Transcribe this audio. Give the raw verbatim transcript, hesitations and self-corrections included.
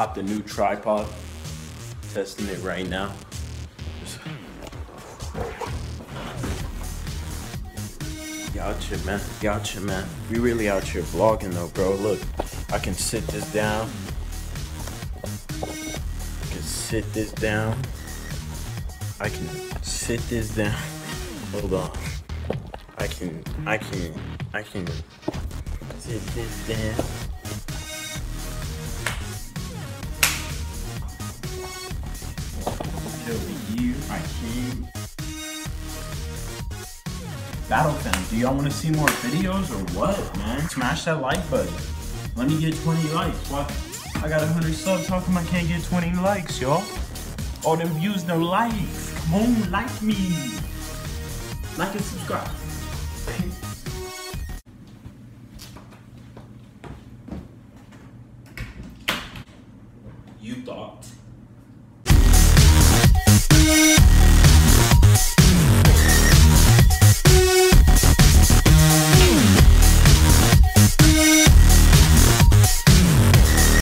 popped a new tripod. Testing it right now. Y'all chill, man. Y'all chill, man. We really out here vlogging though, bro. Look, I can sit this down. I can sit this down. I can sit this down. Hold on. I can, I can, I can sit this down. Over you, I can. Battle fans, do y'all want to see more videos or what, man? Smash that like button. Let me get twenty likes. What? I got one hundred subs. How come I can't get twenty likes, y'all? All them views, no likes. Come on, like me. Like and subscribe. You thought.